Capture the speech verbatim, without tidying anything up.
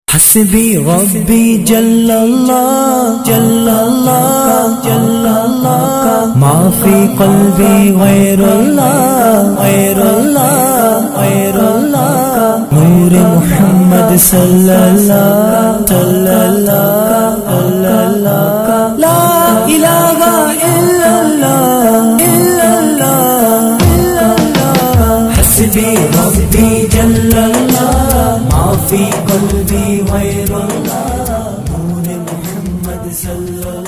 हस्बी रब्बी जल्लल्लाह जल्लल्लाह जल्लल्लाह मा फी क़ल्बी गैरुल्लाह गैरुल्लाह गैरुल्लाह नूर मुहम्मद सल्लल्लाह सल्लल्लाह अल्लाह ला इलाहा इल्लल्लाह इल्लल्लाह इल्लल्लाह हस्बी रब्बी जल्लल्लाह मा फी क़ल्बी गैरुल्लाह नूर मुहम्मद सल्लल्लाह।